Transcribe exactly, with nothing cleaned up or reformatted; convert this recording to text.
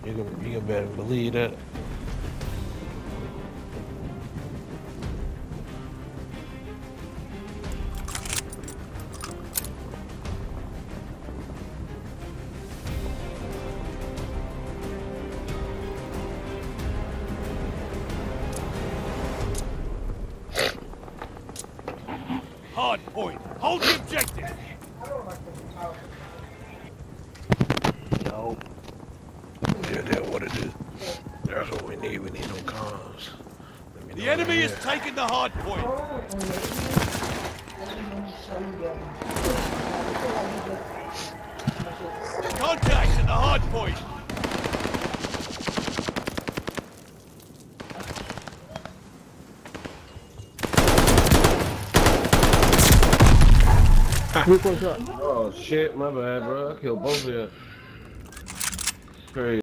You can, you can better believe that. Hard point. Hold the objective. No. Yeah, that's what it is. That's what we need. We need no comms. The enemy is taking the hard point. Contact at the hard point. Which one's up? Oh shit, my bad, bro. I killed both of you. Crazy.